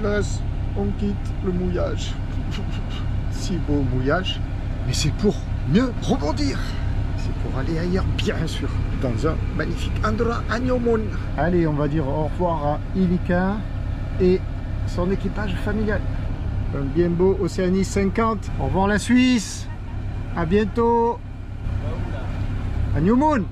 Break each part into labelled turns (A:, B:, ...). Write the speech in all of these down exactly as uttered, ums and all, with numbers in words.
A: hélas, on quitte le mouillage. Si beau mouillage, mais c'est pour mieux rebondir. C'est pour aller ailleurs, bien sûr, dans un magnifique endroit à Nyomun. Allez, on va dire au revoir à Ilika et son équipage familial. Un bien beau Océanie cinquante. Au revoir la Suisse. À bientôt. À Nyomun.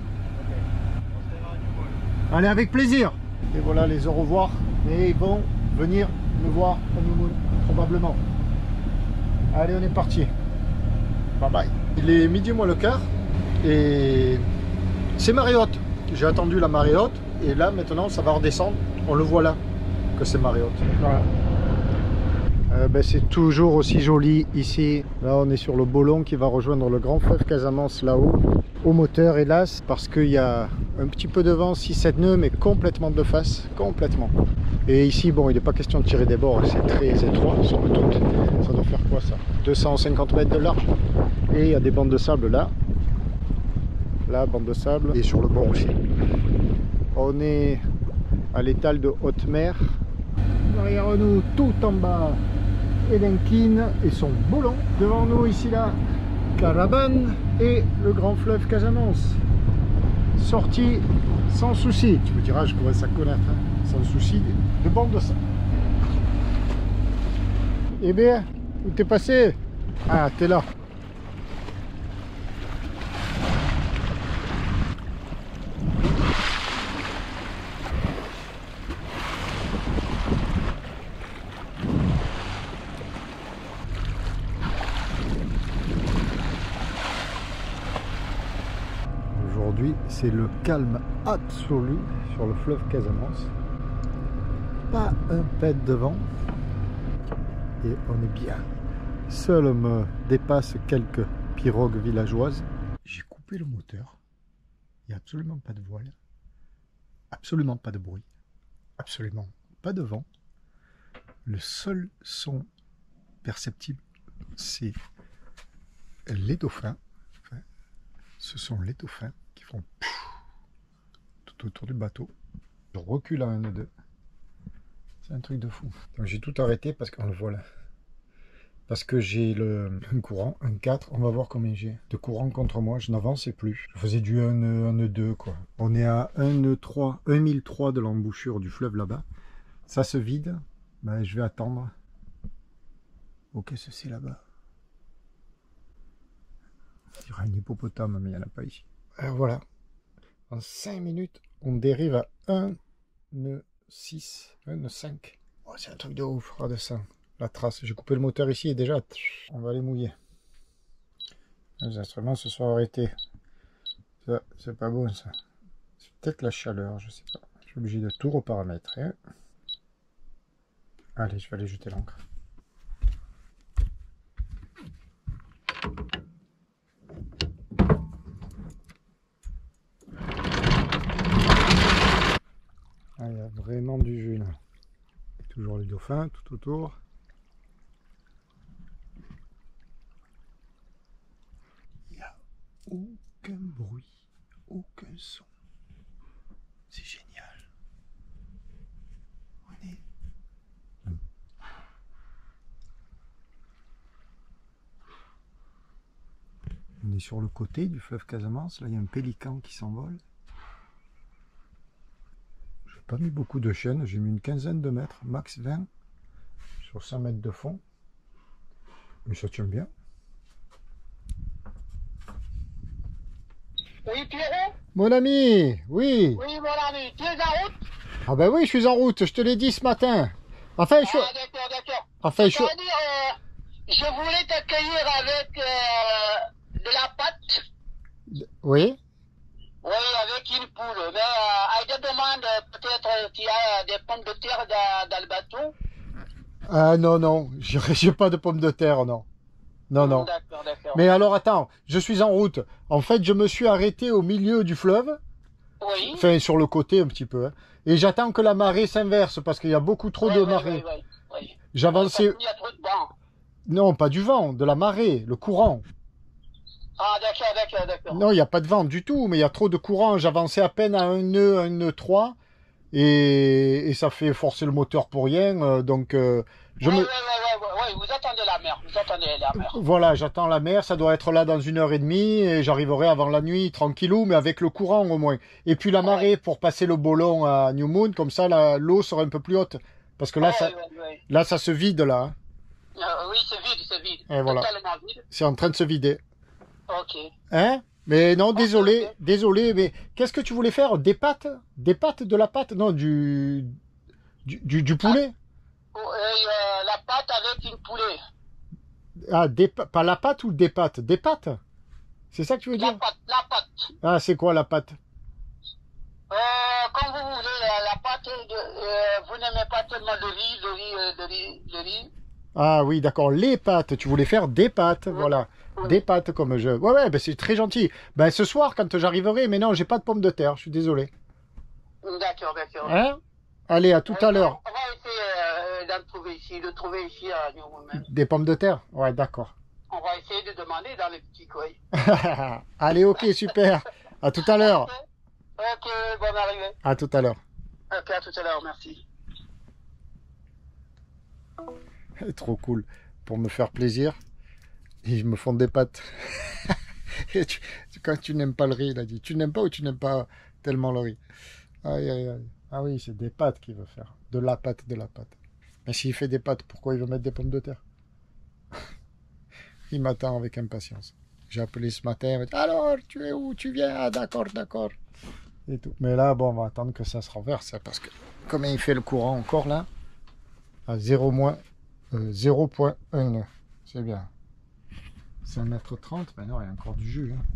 A: Allez, avec plaisir. Et voilà les au revoir. Et ils vont venir me voir à Nyomun, probablement. Allez, on est parti. Bye bye. Il est midi moins le quart. Et c'est marée haute. J'ai attendu la marée haute. Et là, maintenant, ça va redescendre. On le voit là, que c'est marée haute. Voilà. Euh, ben, c'est toujours aussi joli ici. Là, on est sur le Bolon qui va rejoindre le grand fleuve Casamance là-haut. Au moteur, hélas, parce qu'il y a un petit peu de vent, six sept nœuds, mais complètement de face, complètement. Et ici, bon, il n'est pas question de tirer des bords, c'est très étroit, somme toute. Ça doit faire quoi ça? deux cent cinquante mètres de large. Et il y a des bandes de sable là. Là, bande de sable. Et sur le bord aussi. On est à l'étal de haute mer. Derrière nous, tout en bas, Edenkin et son Bolon. Devant nous, ici, là, Caravane et le grand fleuve Casamance. Sortie sans souci. Tu me diras, je commence à connaître, hein, sans souci, de bande de sable. Eh bien, où t'es passé? Ah, t'es là. C'est le calme absolu sur le fleuve Casamance. Pas un pet de vent. Et on est bien. Seul me dépasse quelques pirogues villageoises. J'ai coupé le moteur. Il n'y a absolument pas de voile. Absolument pas de bruit. Absolument pas de vent. Le seul son perceptible, c'est les dauphins. Enfin, ce sont les dauphins qui font tout autour du bateau. Je recule à un nœud deux. C'est un truc de fou. Donc j'ai tout arrêté parce qu'on le voit là. Parce que j'ai le un courant, un quatre, on va voir combien j'ai de courant contre moi, je n'avançais plus. Je faisais du un nœud deux quoi. On est à un nœud trois, un mille trois de l'embouchure du fleuve là-bas. Ça se vide, ben, je vais attendre. Ok, ceci là-bas. Il y aura un hippopotame, mais il n'y en a pas ici. Alors voilà, en cinq minutes, on dérive à un nœud six, un nœud cinq. Oh, c'est un truc de ouf, regarde ça. La trace, j'ai coupé le moteur ici et déjà, on va les mouiller. Les instruments se sont arrêtés. Ça, c'est pas bon ça. C'est peut-être la chaleur, je sais pas. Je suis obligé de tout reparamétrer. Allez, je vais aller jeter l'ancre. Ah, il y a vraiment du jus là. Toujours les dauphins tout autour. Il n'y a aucun bruit, aucun son. C'est génial. On est... On est sur le côté du fleuve Casamance. Là, il y a un pélican qui s'envole. Pas mis beaucoup de chaînes, j'ai mis une quinzaine de mètres, max vingt sur cent mètres de fond, mais ça tient bien.
B: Oui, Pierrot?
A: Mon ami, oui.
B: Oui, mon ami, tu es en route?
A: Ah ben oui, je suis en route, je te l'ai dit ce matin. Enfin, je...
B: Ah, d'accord, d'accord.
A: Enfin, je...
B: C'est-à-dire, euh, je voulais t'accueillir avec euh, de la pâte.
A: Oui.
B: Oui, avec une poule. Mais euh, elle te demande peut-être qu'il y a des pommes de terre dans, dans le bateau.
A: Ah non, non, j'ai pas de pommes de terre, non. Non, non.
B: D'accord, d'accord.
A: Mais alors, attends, je suis en route. En fait, je me suis arrêté au milieu du fleuve.
B: Oui.
A: Enfin, sur le côté un petit peu. Hein, et j'attends que la marée s'inverse parce qu'il y a beaucoup trop
B: oui,
A: de
B: oui,
A: marée.
B: Oui, oui, oui.
A: J'avançais...
B: Il y a trop de vent.
A: Non, pas du vent, de la marée, le courant.
B: Ah, d'accord, d'accord, d'accord.
A: Non, il n'y a pas de vent du tout, mais il y a trop de courant. J'avançais à peine à un nœud, un nœud trois. et, et ça fait forcer le moteur pour rien. euh, donc, euh, je
B: Oui,
A: me...
B: oui, oui, oui, oui, vous attendez la mer, vous attendez la mer.
A: Voilà, j'attends la mer, ça doit être là dans une heure et demie, et j'arriverai avant la nuit, tranquillou, mais avec le courant au moins. Et puis la marée
B: Oui,
A: pour passer le Bolon à New Moon, comme ça la- l'eau sera un peu plus haute. Parce que là,
B: oui,
A: ça,
B: oui, oui.
A: là, ça se vide là. Hein.
B: Euh, oui, c'est vide, c'est vide.
A: Et voilà,
B: Totalement vide.
A: c'est en train de se vider.
B: Ok.
A: Hein? Mais non,
B: Ok,
A: désolé,
B: ok.
A: désolé, mais qu'est-ce que tu voulais faire? Des pâtes? Des pâtes, de la pâte? Non, du, du, du, du
B: Ah,
A: poulet?
B: oh, et, euh, la pâte avec une poulet.
A: Ah, des, pa- pas la pâte ou des pâtes? Des pâtes? C'est ça que tu veux
B: La
A: dire?
B: pâte, la pâte.
A: Ah, c'est quoi la pâte?
B: Euh, comme vous voulez, la, la pâte, de, euh, vous n'aimez pas tellement le riz, le riz, euh, le riz, le riz.
A: Ah oui, d'accord, les pâtes. Tu voulais faire des pâtes,
B: Oui,
A: voilà.
B: oui.
A: Des pâtes comme je... Ouais, ouais, ben c'est très gentil. Ben ce soir, quand j'arriverai, mais non, j'ai pas de pommes de terre, je suis désolé.
B: D'accord, d'accord.
A: Hein? Allez, à tout
B: On,
A: à
B: on-
A: l'heure.
B: on va essayer euh, d'en trouver ici, de trouver ici à New Women.
A: Des pommes de terre? Ouais, d'accord.
B: On va essayer de demander dans les petits coins.
A: Allez, ok, super. À tout à
B: Ok,
A: l'heure.
B: ok, bonne arrivée.
A: À tout à l'heure.
B: Ok, à tout à l'heure, merci.
A: Trop cool. Pour me faire plaisir, ils me font des pâtes. Et tu- quand tu n'aimes pas le riz, il a dit. Tu n'aimes pas ou tu n'aimes pas tellement le riz? Aïe, aïe, aïe. Ah oui, c'est des pâtes qu'il veut faire. De la pâte, de la pâte. Mais s'il fait des pâtes, pourquoi il veut mettre des pommes de terre? Il m'attend avec impatience. J'ai appelé ce matin, il m'a dit, alors, tu es où? Tu viens? Ah, d'accord, d'accord. Et tout. Mais là, bon, on va attendre que ça se renverse, hein, parce que comme il fait le courant encore là, à zéro moins, euh, zéro virgule un, c'est bien. C'est un mètre trente, mais non, il y a encore du jus. Hein.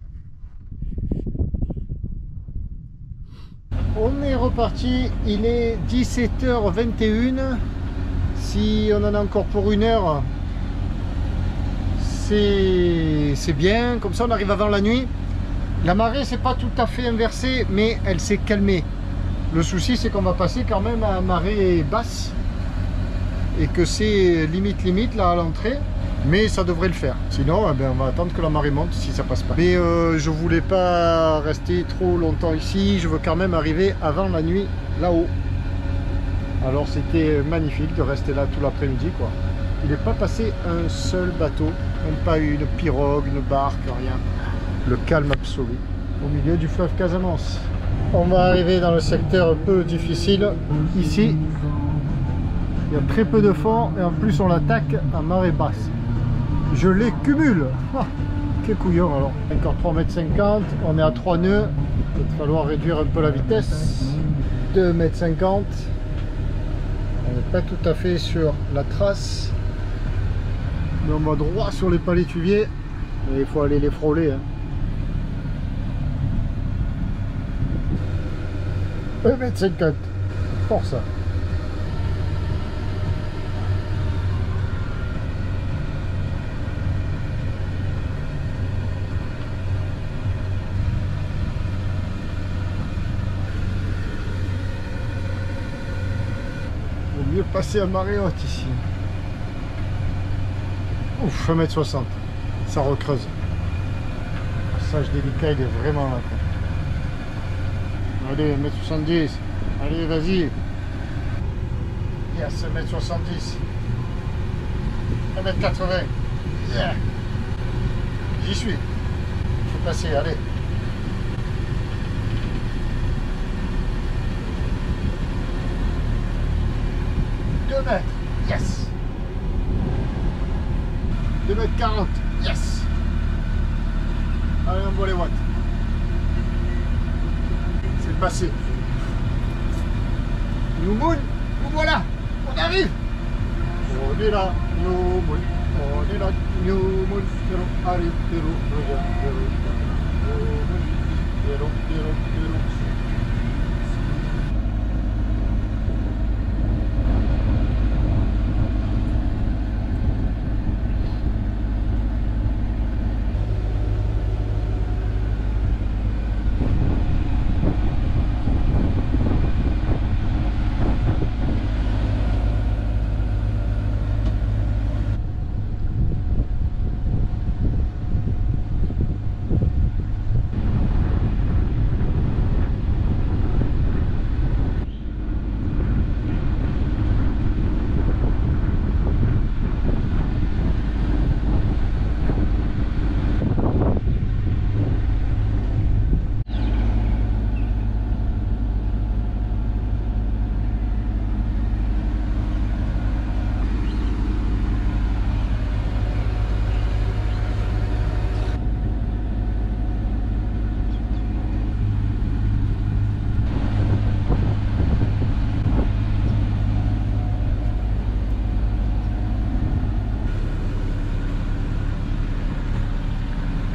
A: On est reparti, il est dix-sept heures vingt et une. Si on en a encore pour une heure, c'est c'est bien, comme ça on arrive avant la nuit. La marée c'est pas tout à fait inversée, mais elle s'est calmée. Le souci c'est qu'on va passer quand même à marée basse et que c'est limite limite là à l'entrée, mais ça devrait le faire. Sinon eh ben, on va attendre que la marée monte si ça passe pas. Mais euh, je voulais pas rester trop longtemps ici, je veux quand même arriver avant la nuit là-haut. Alors c'était magnifique de rester là tout l'après-midi quoi. Il n'est pas passé un seul bateau, même pas une pirogue, une barque, rien. Le calme absolu au milieu du fleuve Casamance. On va arriver dans le secteur un peu difficile. Ici, il y a très peu de fond et en plus on l'attaque à marée basse. Je les cumule. Ah, quel couillon alors. Encore trois mètres cinquante, on est à trois nœuds. Il va falloir réduire un peu la vitesse. deux mètres cinquante. On n'est pas tout à fait sur la trace. Mais on va droit sur les palétuviers. Et il faut aller les frôler. Hein. un mètre cinquante. Fort ça. Vaut mieux passer à marée haute ici. Ouf, un mètre soixante. Ça recreuse. Le passage délicat, il est vraiment là. Quoi. Allez, un mètre soixante-dix. Allez, vas-y. Yes, un mètre soixante-dix. un mètre quatre-vingts. Yeah. J'y suis. Il faut passer, allez. deux mètres. Yes. deux mètres quarante. Yes. Allez, on voit les watts. C'est passé. New Moon, nous voilà. On arrive. On est là. New Moon. On est là. New Moon. Allez, héros, héros, héros, héros, héros, héros.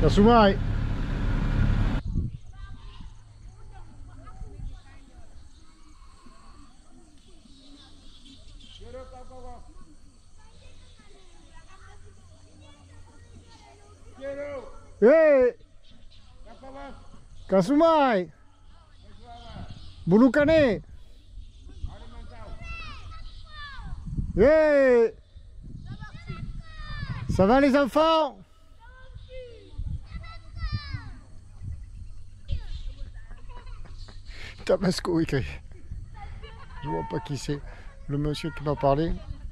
A: Kasumai. Hey! Kasumai! Bulukane! Hey! Ça va les enfants? Tabasco écrit. Je vois pas qui c'est. Le monsieur qui m'a parlé.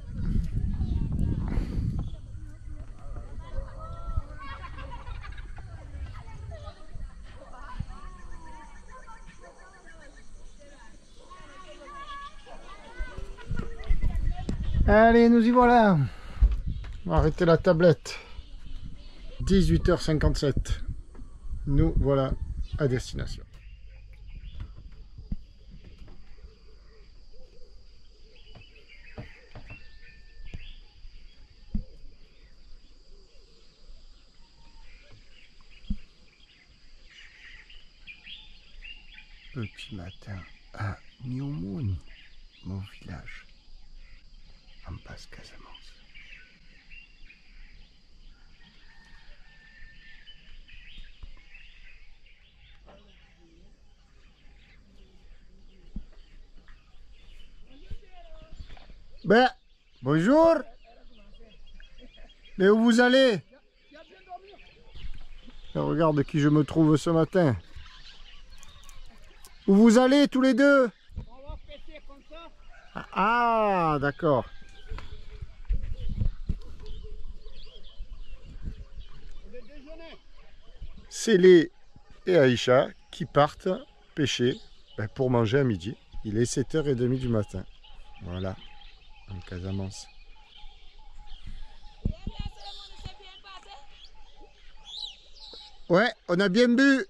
A: Allez, nous y voilà. On va arrêter la tablette. dix-huit heures cinquante-sept. Nous voilà à destination. Petit matin à Niomoun, mon village, en Basse-Casamance. Ben, bonjour. Mais où vous allez? Regarde qui je me trouve ce matin. Où vous allez tous les deux?
B: On va pêcher comme ça.
A: Ah, d'accord.
B: Le déjeuner.
A: Célé et Aïcha qui partent pêcher ben, pour manger à midi. Il est sept heures trente du matin. Voilà, en Casamance. Ouais, on a bien bu.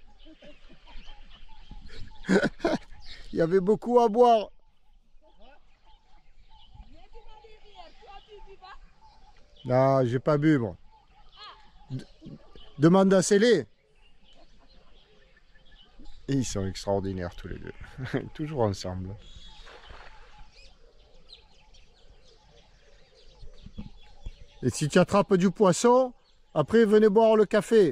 A: Il y avait beaucoup à boire. Non, j'ai pas bu, moi. D- Demande à Célé. Et ils sont extraordinaires tous les deux. Toujours ensemble. Et si tu attrapes du poisson, après venez boire le café.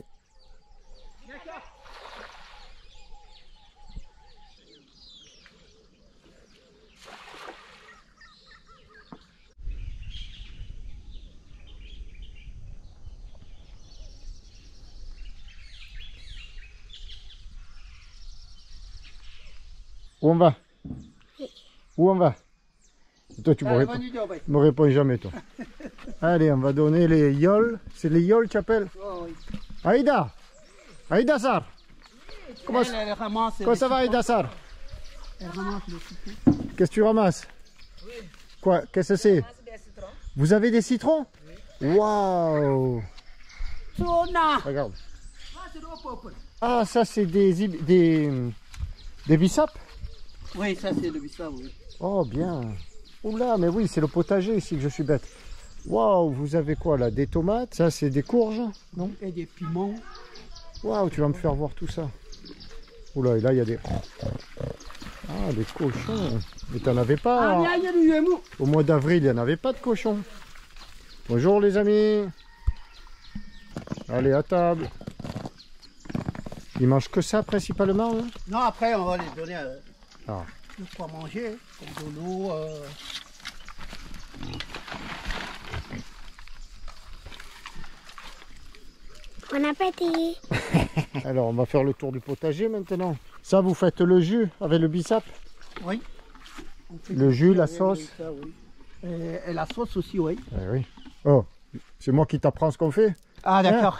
A: Où on va? Où on va? Et toi, tu me réponds, me réponds jamais, toi. Allez, on va donner les yoles. C'est les yoles, tu appelles?
B: Oh, oui.
A: Aïda! Aïda Sar! Comment,
B: Elle, elle ramasse
A: comment
B: les
A: ça va,
B: citrons.
A: Aïda Sar?
B: Elle ramasse les citrons.
A: Qu'est-ce que tu ramasses?
C: Oui,
A: Quoi? Qu'est-ce que c'est?
C: c'est des citrons.
A: Vous avez des citrons? Waouh!
B: Sona.
A: Regarde.
B: Ah, c'est le peuple.
A: Ah, ça, c'est des, ib- des, des bissapes?
B: Oui, ça c'est le bissap, oui.
A: Oh, bien. Oula, mais oui, c'est le potager ici que je suis bête. Waouh, vous avez quoi là? Des tomates? Ça, c'est des courges? Non?
B: Et des piments.
A: Waouh, tu vas me faire voir tout ça. Oula, et là, il y a des... Ah, des cochons. Mais t'en avais pas...
B: Ah, bien, il y a du yémou.
A: Au mois d'avril, il n'y en avait pas de cochons. Bonjour les amis. Allez, à table. Ils mangent que ça principalement, hein?
B: Non, après, on va les donner euh,
A: Ah.
B: de quoi manger, comme de l'eau. Euh...
D: Bon appétit.
A: Alors, on va faire le tour du potager maintenant. Ça, vous faites le jus avec le bissap?
B: Oui. On fait
A: Le
B: du-
A: jus, la
B: oui,
A: sauce.
B: oui, ça, oui. Et, et la sauce aussi, oui.
A: Eh oui. Oh, c'est moi qui t'apprends ce qu'on fait?
B: Ah, d'accord.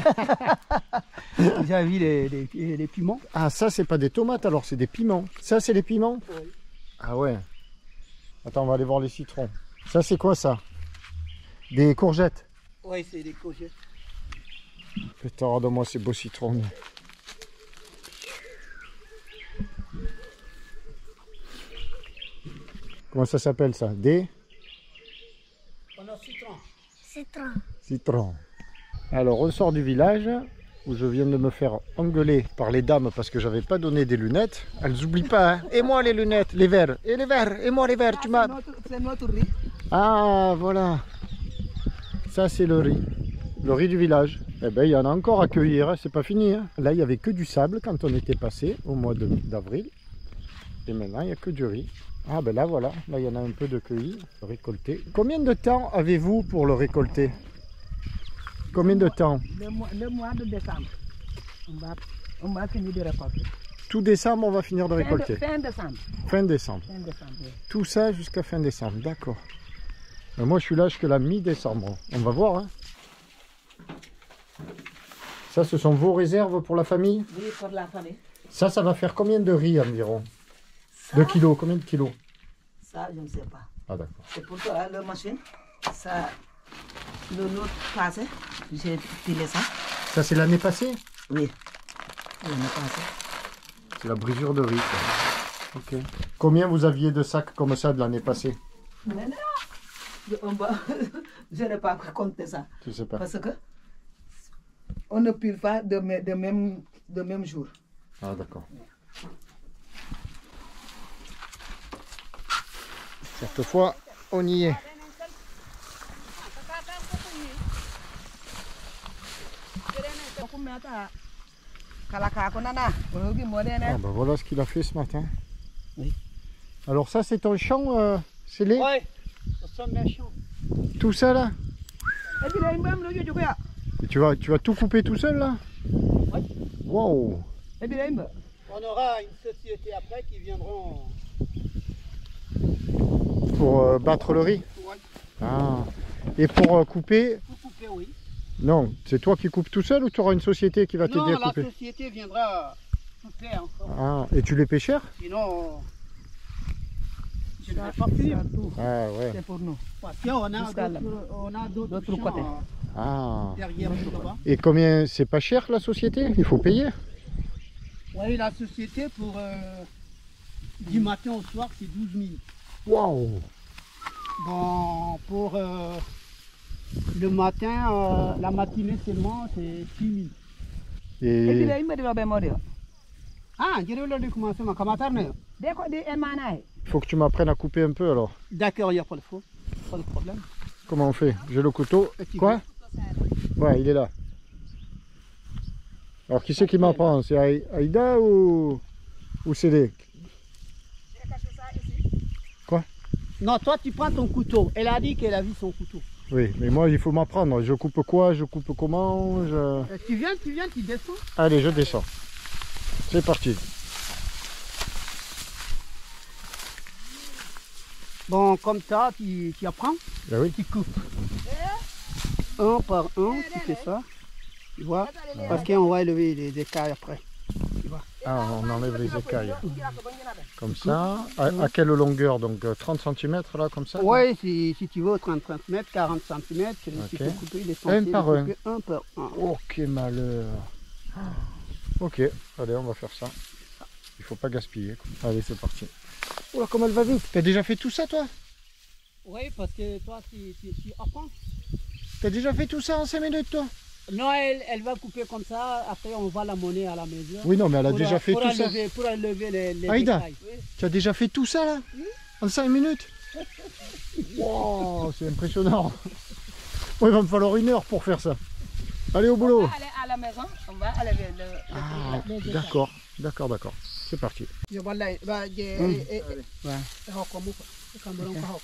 B: Vous avez vu les, les, les piments?
A: Ah, ça, c'est pas des tomates, alors c'est des piments. Ça, c'est les piments?
B: Oui.
A: Ah ouais. Attends, on va aller voir les citrons. Ça, c'est quoi ça? Des courgettes.
B: Oui, c'est des courgettes.
A: Putain, regarde-moi ces beaux citrons. Comment ça s'appelle ça? Des
B: On a citron.
D: Citron.
A: citrons. Alors, on sort du village où je viens de me faire engueuler par les dames parce que j'avais pas donné des lunettes. Elles n'oublient pas, hein. Et moi les lunettes, les verres, et les verres, et moi les verres, tu m'as...
C: C'est notre riz.
A: Ah, voilà. Ça, c'est le riz. Le riz du village. Eh ben, il y en a encore à cueillir, hein. C'est pas fini. Hein. Là, il n'y avait que du sable quand on était passé au mois d'avril. Et maintenant, il n'y a que du riz. Ah, ben là, voilà. Là, il y en a un peu de cueilli, récolté. Combien de temps avez-vous pour le récolter? Combien de temps?
C: Le mois, le mois de décembre. On va, on va finir de récolter.
A: Tout décembre, on va finir de récolter.
C: Fin, de, fin décembre.
A: Fin décembre.
C: Fin décembre, oui.
A: Tout ça jusqu'à fin décembre, d'accord. Ben moi, je suis là jusqu'à la mi-décembre. On va voir. Hein. Ça, ce sont vos réserves pour la famille?
C: Oui, pour la famille.
A: Ça, ça va faire combien de riz environ?
C: Ça,
A: de kilos, combien de kilos?
C: Ça, je ne sais pas.
A: Ah, d'accord.
C: C'est pour toi, la machine. Ça, le lot passé, j'ai filé ça.
A: Ça, c'est l'année passée?
C: Oui, l'année passée.
A: C'est la brisure de riz. Quoi. Ok. Combien vous aviez de sacs comme ça de l'année passée?
C: Mais non, je, on va, je n'ai pas compté ça.
A: Tu sais pas.
C: Parce que on ne pile pas de, de, même, de même jour.
A: Ah, d'accord. Cette fois, on y est. Ah bah voilà ce qu'il a fait ce matin.
C: Oui.
A: Alors ça c'est ton champ, euh, c'est les...
B: Oui, ce sont mes champs.
A: Tout ça là? Et tu vas, tu vas tout couper tout seul là?
B: Oui.
A: Wow.
B: On aura une société après qui viendront...
A: Pour euh, battre le riz?
B: Oui.
A: Ah. Et pour euh, couper?
B: Pour couper, oui.
A: Non, c'est toi qui coupes tout seul ou tu auras une société qui va t'aider à
B: Non,
A: couper?
B: la société viendra couper encore.
A: Ah, et tu les paies cher?
B: Sinon, je ne vais pas finir.
A: Ah ouais.
C: C'est pour nous.
B: Parce qu'on a
C: Jusqu'à là.
B: d'autres on a d'autres
C: D'autres
B: champs,
C: côtés.
B: euh,
A: Ah.
B: derrière nous là-bas.
A: Et combien, c'est pas cher la société? Il faut payer?
B: Oui, la société pour euh, du matin au soir, c'est douze mille.
A: Waouh.
B: Bon, pour euh, le matin, euh, la matinée seulement, c'est six mille.
C: Et puis
A: Et
C: là, il me dit, ben, moi,
B: Ah, je vais commencer ma camarade.
C: dès qu'on dit, elle m'en a.
A: il faut que tu m'apprennes à couper un peu alors.
B: D'accord, il n'y a pas de faux. Pas de problème.
A: Comment on fait? J'ai le couteau.
B: Et tu
A: Quoi? Ouais, il est là. Alors qui c'est qui m'apprend? C'est Aï- Aïda ou, ou Cédé? Quoi?
B: Non, toi tu prends ton couteau. Elle a dit qu'elle a vu son couteau.
A: Oui, mais moi il faut m'apprendre. Je coupe quoi? Je coupe comment? Je...
B: Euh, tu viens, tu viens, tu descends.
A: Allez, je descends. C'est parti.
B: Bon, comme ça, tu, tu apprends,
A: Ben oui.
B: tu coupes. Un par un, tu fais ça. Tu vois? Parce qu'on va élever les écailles après. Tu vois?
A: Ah, on enlève les écailles. Comme ça. À, à quelle longueur? Donc euh, trente centimètres là, comme ça?
B: Oui, si, si tu veux, trente centimètres, quarante centimètres, tu
A: Ok.
B: peux couper les
A: Un par un.
B: Un par un.
A: Oh, quel malheur. Ok, allez, on va faire ça. Il faut pas gaspiller. quoi. Allez, c'est parti. Oh là, comme elle va vite. T'as déjà fait tout ça, toi?
B: Oui, parce que toi, tu, tu, tu apprends.
A: T'as déjà fait tout ça en cinq minutes, toi?
B: Non, elle, elle va couper comme ça, après on va la monnaie à la maison.
A: Oui, non, mais elle a
B: Pour
A: déjà
B: a-
A: fait
B: pour
A: tout ça.
B: enlever- Pour enlever les, les
A: Aïda.
B: écailles. Oui.
A: Tu as déjà fait tout ça, là? En cinq minutes? Wow, c'est impressionnant. Bon, il va me falloir une heure pour faire ça. Allez, au boulot.
C: On va aller à la maison, on va enlever le, le,
A: Ah,
C: le- les
A: d'accord, d'accord, d'accord. C'est parti.
B: Je vais là, bah, je-
A: Hum.
B: eh, eh, eh,
A: Ouais.
B: eh, hoko muko. Cameroun, hoko.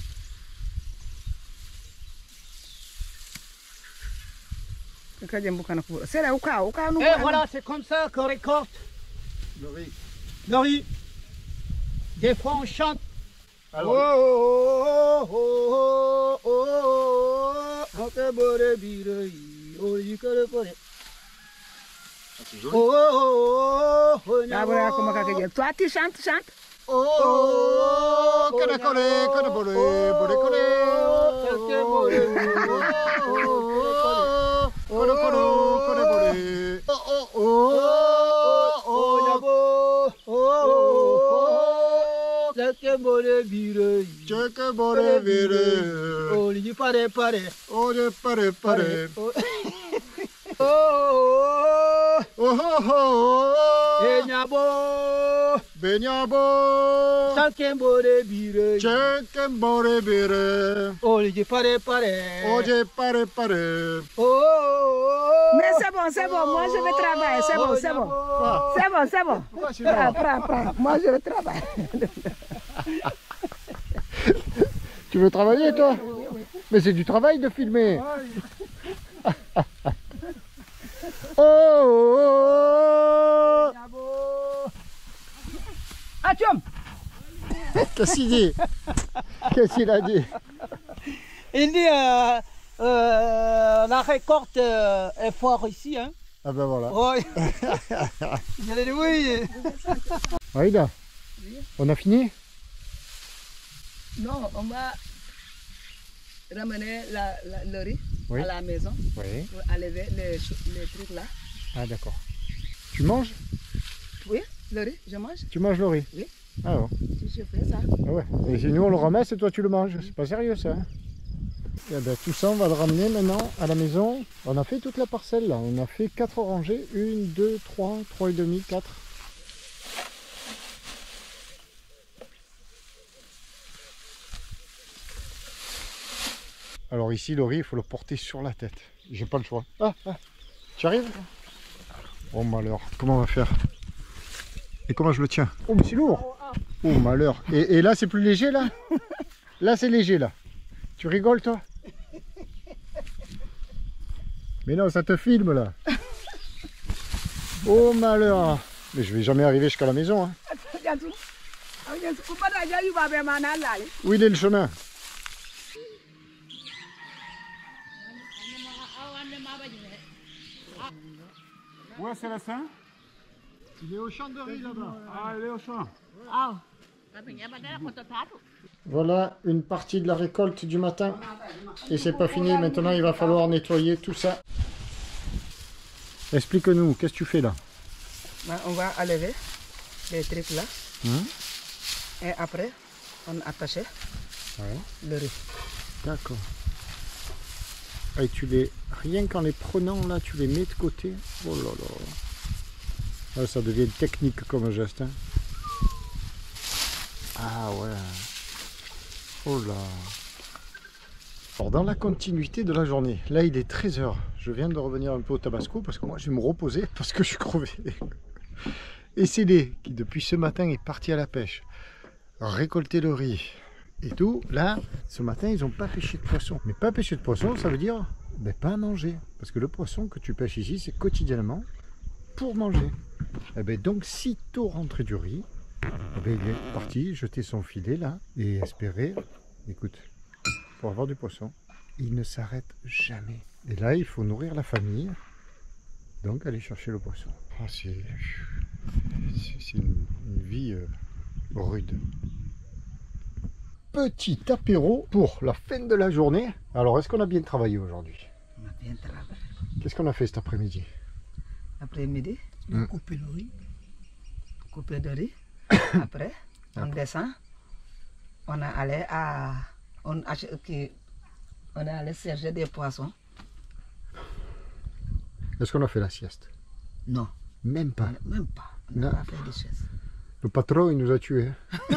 C: C'est là, au cas, au cas, nous.
B: Et voilà, c'est comme ça qu'on récolte
A: Le riz.
B: le riz. Des fois on chante.
A: Alors,
B: Oh, oh, oh, oh, oh, oh, que bore birei, oh, y que le bore. Oh, oh, oh, oh, oh,
C: Ah, voilà, comment ça fait? Toi, tu chantes, tu chantes.
B: oh, oh,
A: que le collet, que le bolé, bolé collet.
B: que bore birei,
A: Colo, colo, colo, bolé.
B: oh, oh, oh, oh, yabo, oh, oh, oh, que bore birei.
A: Cheque bore vire.
B: Oh, y pare, pare.
A: Oye, pare, pare.
B: Oh. oh,
A: Oh oh oh.
B: Enyabo,
A: Benyabo.
B: Salkembo de Bire,
A: Chenkembore bire.
B: Olje pare pare,
A: Oje pare pare.
B: oh,
C: Mais c'est bon, c'est bon, moi je vais travailler, c'est bon, c'est bon. C'est bon, c'est bon.
A: Pourquoi c'est
C: Prends,
A: là?
C: prends, prends. Moi je vais travailler.
A: Tu veux travailler toi? Mais c'est du travail de filmer. Oh, oh,
C: Atchom.
A: oh. Qu'est-ce qu'il dit? Qu'est-ce qu'il a dit?
B: Il dit euh, euh, la récolte euh, est fort ici, hein.
A: Ah ben voilà.
B: Oui. Je dit oui.
A: Aïda, on a fini?
C: Non, on va ramener la, la, le riz
A: Oui.
C: à la maison
A: Oui.
C: pour enlever les, les trucs là.
A: Ah d'accord. Tu manges?
C: Oui, le riz, je mange.
A: Tu manges le riz?
C: Oui.
A: Ah bon.
C: Si je fais ça.
A: Ah ouais. Et si nous on le ramasse et toi tu le manges, c'est pas sérieux ça. Hein? Et ben, tout ça on va le ramener maintenant à la maison. On a fait toute la parcelle là, on a fait quatre rangées, une, deux, trois, trois et demi, quatre. Alors ici le riz il faut le porter sur la tête. J'ai pas le choix. Ah, ah. Tu arrives? Oh malheur, comment on va faire? Et comment je le tiens? Oh mais c'est lourd. Oh malheur. Et, et là c'est plus léger là? Là c'est léger là. Tu rigoles toi? Mais non, ça te filme là. Oh malheur. Mais je vais jamais arriver jusqu'à la maison. Hein. Où il est le chemin?
E: Ouais, c'est la Saint.
A: Il est au champ de riz là-bas.
E: Ah, il est au champ.
A: Voilà une partie de la récolte du matin. Et c'est pas fini, maintenant il va falloir nettoyer tout ça. Explique-nous, qu'est-ce que tu fais là?
C: On va enlever les trucs là.
A: Hum,
C: Et après, on attache
A: ouais.
C: le riz.
A: D'accord. Et tu les, rien qu'en les prenant là, tu les mets de côté. Oh là là. Ah, ça devient technique comme geste. Hein. Ah ouais. Oh là. Alors dans la continuité de la journée, là il est treize heures. Je viens de revenir un peu au Tabasco parce que moi je vais me reposer parce que je suis crevé. Et c'est Célé qui depuis ce matin est parti à la pêche, récolter le riz et tout. Là, ce matin ils n'ont pas pêché de poisson. Mais pas pêcher de poisson, ça veut dire ben, pas à manger. Parce que le poisson que tu pêches ici, c'est quotidiennement pour manger. Et ben, donc sitôt rentré du riz, eh ben, il est parti jeter son filet là et espérer, écoute, pour avoir du poisson. Il ne s'arrête jamais. Et là, il faut nourrir la famille, donc aller chercher le poisson. Oh, c'est une, une vie euh, rude. Petit apéro pour la fin de la journée. Alors, est-ce qu'on a bien travaillé aujourd'hui?
C: On a bien travaillé.
A: Qu'est-ce qu'on a fait cet après-midi?
C: Après-midi,
A: Mm.
C: couper le riz. Couper le riz. Après, on descend. On a allé à... On, achète, okay, on est allé chercher des poissons.
A: Est-ce qu'on a fait la sieste?
C: Non,
A: Même pas.
C: même pas. On
A: Non.
C: n'a pas fait des choses.
A: Le patron, il nous a tués.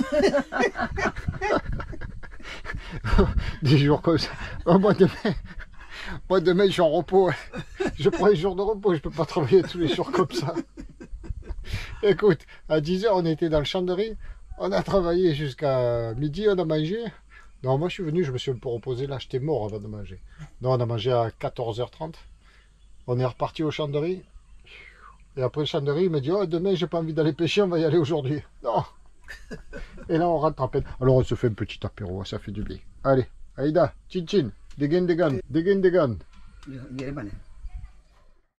A: Des jours comme ça. Oh, moi, demain, moi, demain, je suis en repos. Je prends les jours de repos. Je peux pas travailler tous les jours comme ça. Écoute, à dix heures, on était dans le champ de riz. On a travaillé jusqu'à midi, on a mangé. Non, moi, je suis venu, je me suis un peu reposé. Là, j'étais mort avant de manger. Non, on a mangé à quatorze heures trente. On est reparti au champ de riz. Et après le champ de riz, il m'a dit, oh, demain, j'ai pas envie d'aller pêcher, on va y aller aujourd'hui. Non. Et là, on rentre à peine. Alors, on se fait un petit apéro, ça fait du bien. Allez, Aïda, tchin tchin, dégaine, dégaine, dégaine, dégaine.
C: Gimana?